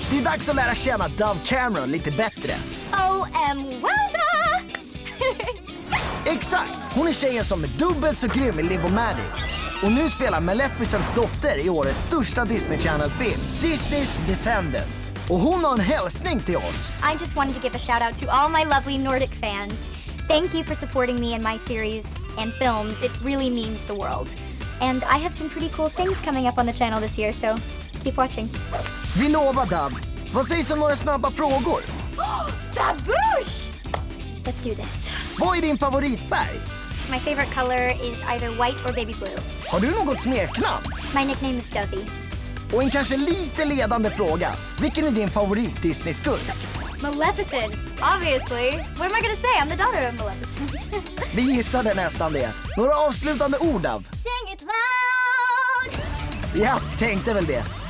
Det är dags att lära känna Dove Cameron lite bättre. Wowza! Exakt! Hon är tjejen som är dubbelt så grym i Liv och Maddie. Och nu spelar Maleficents dotter i årets största Disney Channel-film, Disneys Descendants. Och hon har en hälsning till oss. I just wanted to give a shout out to all my lovely Nordic fans. Thank you for supporting me in my series and films. It really means the world. And I have some pretty cool things coming up on the channel this year, so keep watching. Vi lovar, Dove. Vad sägs om några snabba frågor? Baboosh! Let's do this. Vad är din favoritfärg? My favorite color is either white or baby blue. Har du något smeknamn? My nickname is Dovey. Och en kanske lite ledande fråga. Vilken är din favorit Disney-skurk? Maleficent, obviously. What am I gonna say? I'm the daughter of Maleficent. Vi gissade nästan det. Några avslutande ord, Dove? Sing it loud! Ja, tänkte väl det.